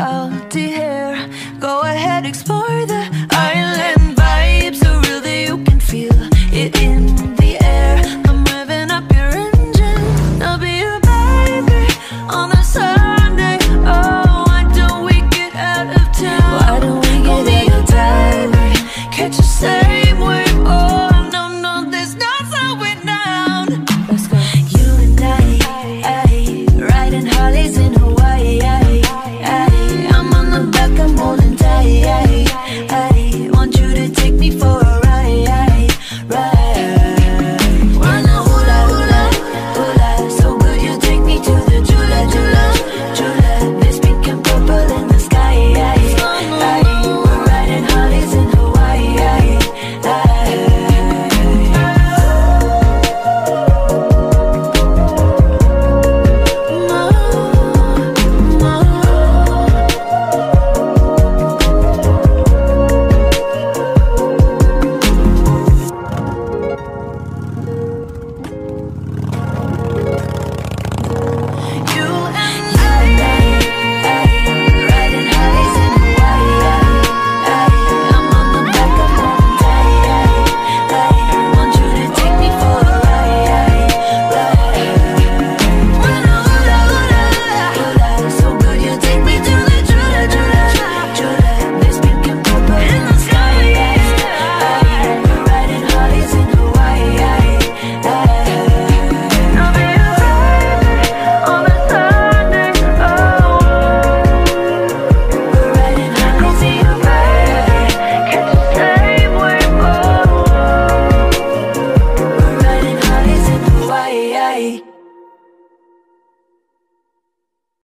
cloudy hair. Go ahead, explore the island vibes, so real that you can feel it in the air. I'm revving up your engine, I'll be your baby on a Sunday. Oh, why don't we get out of town? Why don't we get out of town? Catch the same wave. Oh no, no, this not slowing down. Let's go. You and I riding Harleys in Hawaii. I'm on the back, I'm holding tight. I want you to take me for a ride. Wanna hula hula hula, so good you take me to the Jula Jula Jula. This pink and purple in the sky. We're riding Harleys in Hawaii. Hawaii.